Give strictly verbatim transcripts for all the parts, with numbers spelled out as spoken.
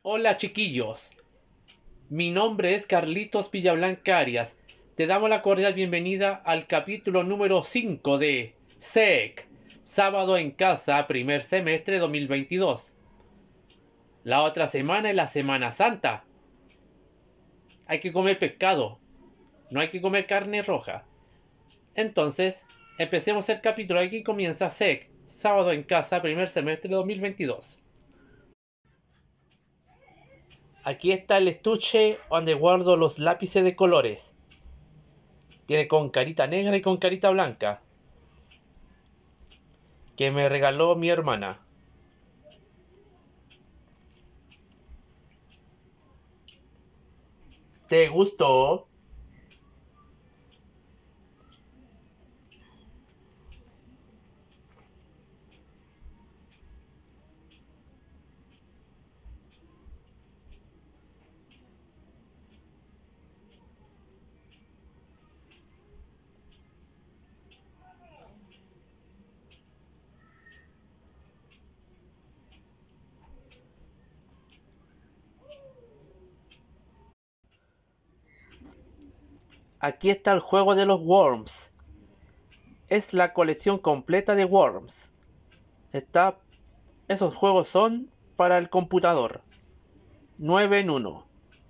Hola chiquillos, mi nombre es Carlitos Villablanca Arias. Te damos la cordial bienvenida al capítulo número cinco de S E C, Sábado en Casa, primer semestre dos mil veintidós. La otra semana es la Semana Santa. Hay que comer pescado, no hay que comer carne roja. Entonces, empecemos el capítulo. Aquí comienza S E C, Sábado en Casa, primer semestre dos mil veintidós. Aquí está el estuche donde guardo los lápices de colores. Tiene con carita negra y con carita blanca, que me regaló mi hermana. ¿Te gustó? Aquí está el juego de los Worms. Es la colección completa de Worms. Está... Esos juegos son para el computador. nueve en uno.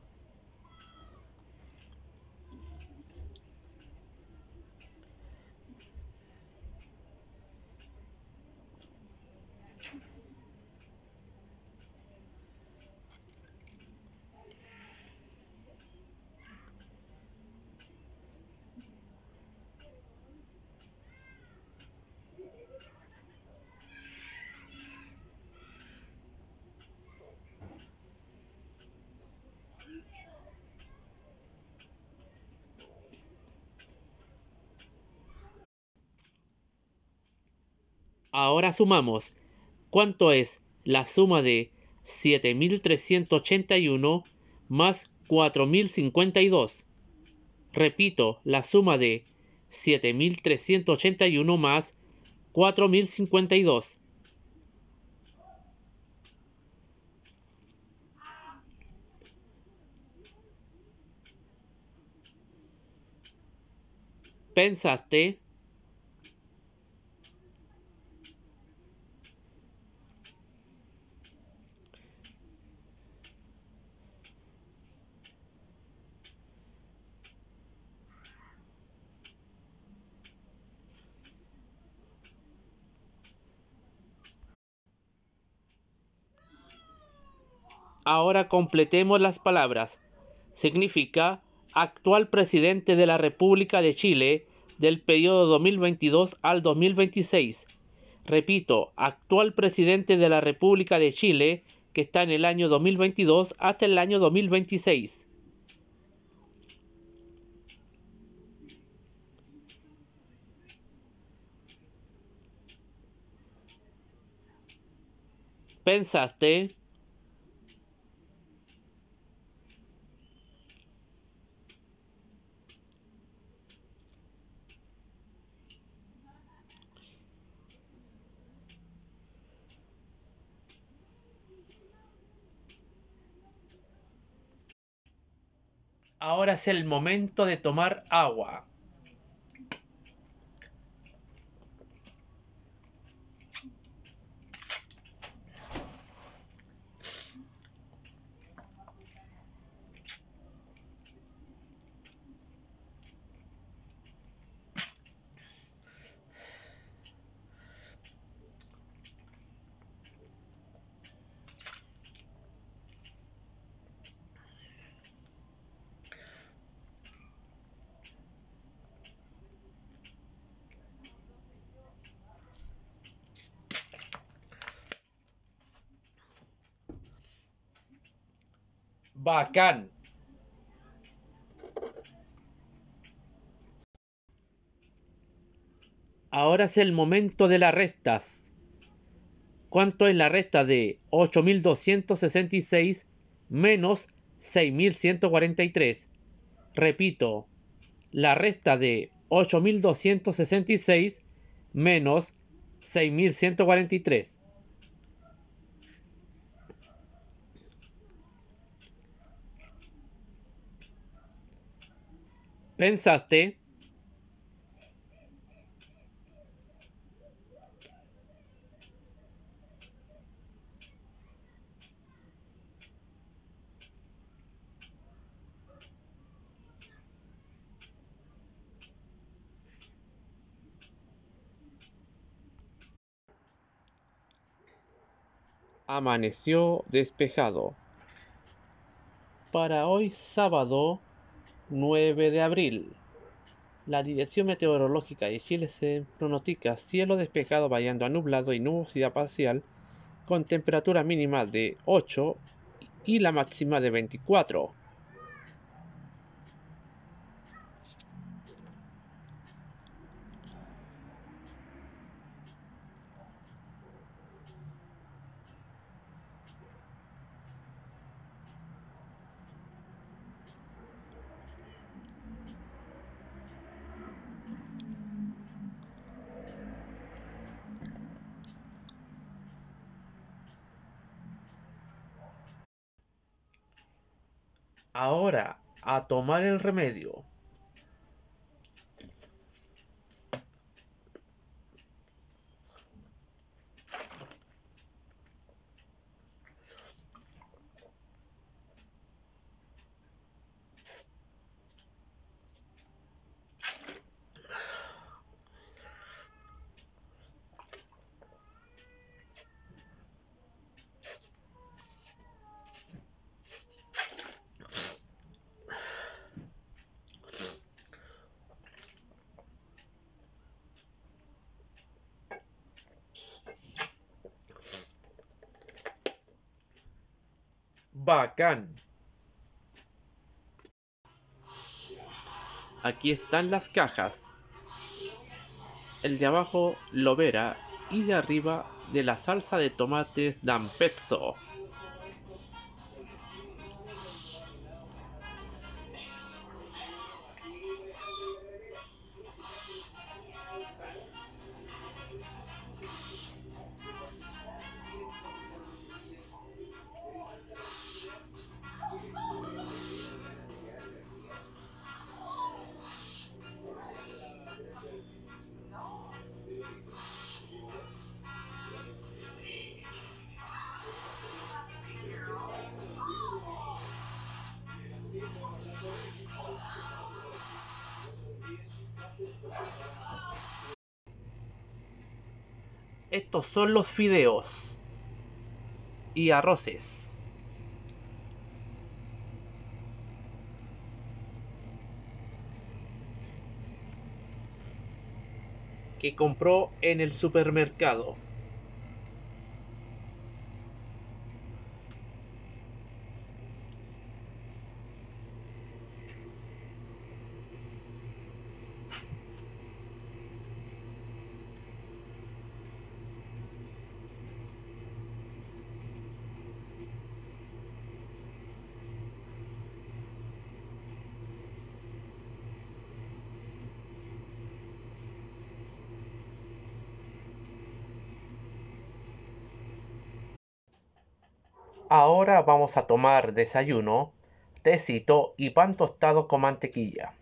Ahora sumamos. ¿Cuánto es la suma de siete mil trescientos ochenta y uno más cuatro mil cincuenta y dos? Repito, la suma de siete mil trescientos ochenta y uno más cuatro mil cincuenta y dos. ¿Pensaste? Ahora completemos las palabras. Significa actual presidente de la República de Chile del periodo dos mil veintidós al dos mil veintiséis. Repito, actual presidente de la República de Chile que está en el año dos mil veintidós hasta el año dos mil veintiséis. ¿Pensaste? Ahora es el momento de tomar agua. Bacán. Ahora es el momento de las restas. ¿Cuánto es la resta de ocho mil doscientos sesenta y seis menos seis mil ciento cuarenta y tres? Repito, la resta de ocho mil doscientos sesenta y seis menos seis mil ciento cuarenta y tres. ¿Pensaste? Amaneció despejado. Para hoy sábado nueve de abril. La Dirección Meteorológica de Chile se pronostica cielo despejado variando a nublado y nubosidad parcial con temperatura mínima de ocho y la máxima de veinticuatro. Ahora, a tomar el remedio. Bacán. Aquí están las cajas. El de abajo Lovera y de arriba de la salsa de tomates Dampezzo. Estos son los fideos y arroces que compró en el supermercado. Ahora vamos a tomar desayuno, tecito y pan tostado con mantequilla.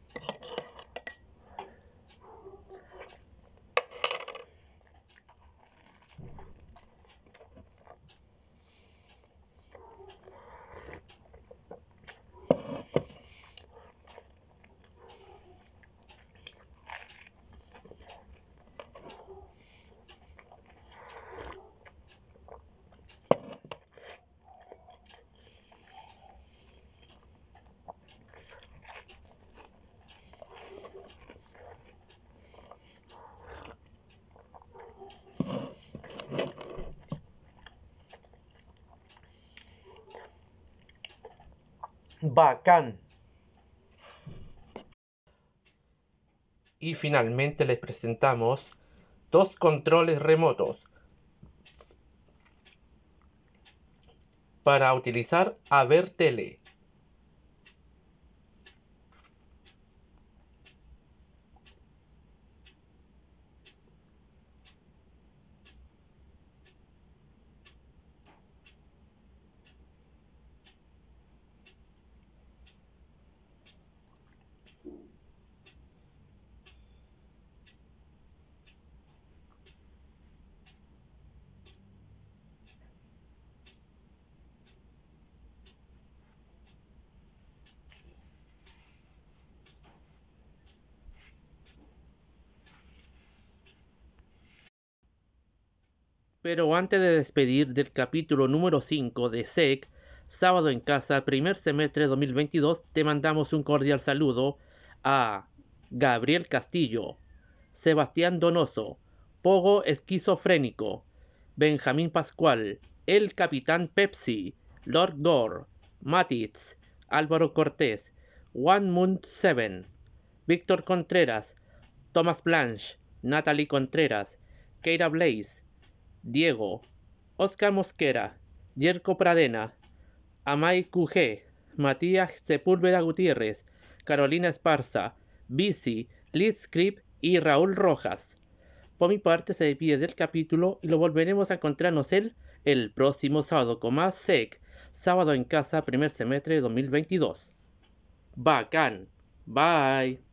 Bacán. Y finalmente les presentamos dos controles remotos para utilizar a ver tele. Pero antes de despedir del capítulo número cinco de S E C, Sábado en Casa, primer semestre dos mil veintidós, te mandamos un cordial saludo a Gabriel Castillo, Sebastián Donoso, Pogo Esquizofrénico, Benjamín Pascual, El Capitán Pepsi, Lord Gore, Matitz, Álvaro Cortés, One Moon Seven, Víctor Contreras, Thomas Blanche, Natalie Contreras, Keira Blaze, Diego, Oscar Mosquera, Yerko Pradena, Amay Q G, Matías Sepúlveda Gutiérrez, Carolina Esparza, Bici, Liz Script y Raúl Rojas. Por mi parte se despide del capítulo y lo volveremos a encontrarnos el, el próximo sábado con más S E C, Sábado en Casa, primer semestre de dos mil veintidós. Bacán. Bye.